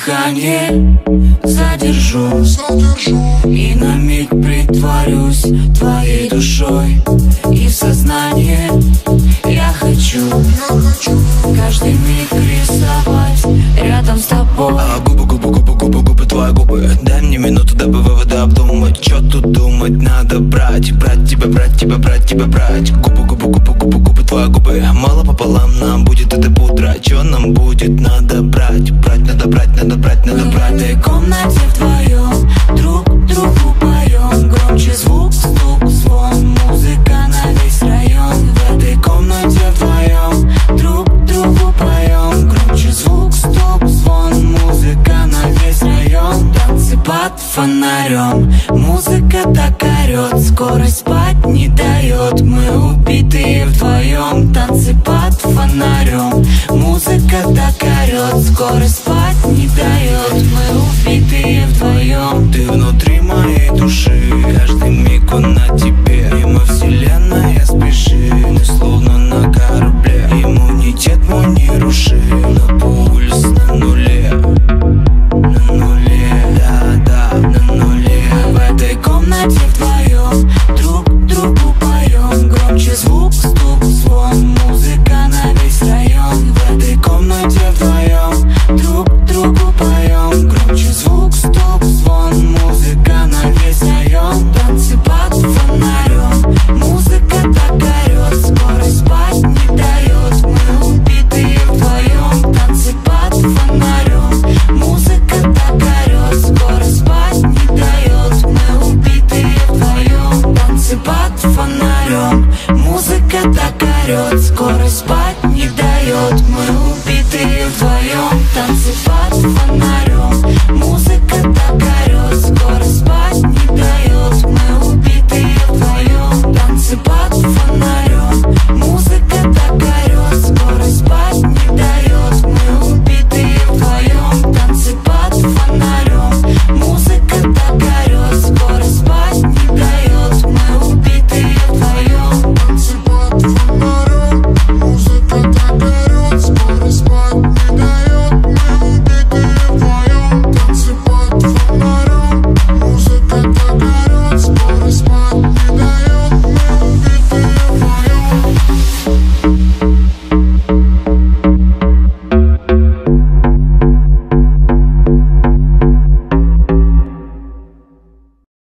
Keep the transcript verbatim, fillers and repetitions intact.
дыхание задержу, задержу и на миг притворюсь твоей душой. И в сознание я хочу, я хочу каждый миг рисовать рядом с тобой. А губы, губы, губы, губы, губы, твои губы. Дай мне минуту, дабы выводы обдумать. Чё тут думать, надо брать, брать тебя, брать тебя, брать тебя, брать. Губы, губы, губы, губы, губы, твои губы. Мало пополам нам будет это пудра. Чё нам будет, надо брать, брать, надо брать, надо брать, надо брать. В этой комнате вдвоем друг другу поем. Громче звук, стук, звон, музыка на весь район. В этой комнате вдвоем друг другу поем. Громче звук, стук, звон, музыка на весь район. Танцы под фонарем, музыка так орёт, скорость спать не дает. Мы убитые вдвоем. Танцы под фонарем, музыка так орёт, скорость спать не дает. Мы убитые вдвоем. Ты внутри моей души, каждый миг он на тебе. Мимо вселенная спеши, мы словно на корабле. Иммунитет мой не руши, но пульс на нуле, на нуле, да-да, на нуле. В этой комнате вдвоем друг другу поем. Громче звук, стук, звон, музыка на весь район. В этой комнате вдвоем друг другу поем. Громче звук, стук, звон, музыка на весь район. Танцы под фонарем, музыка так орёт, скорость спать не дает. Мы убитые вдвоем. Танцы под фонарем, музыка так орёт, скорость спать не дает. Мы убитые вдвоем. Танцы под фонарем, музыка так орёт, скорость спать не дает. Мы убитые вдвоем. Танцы под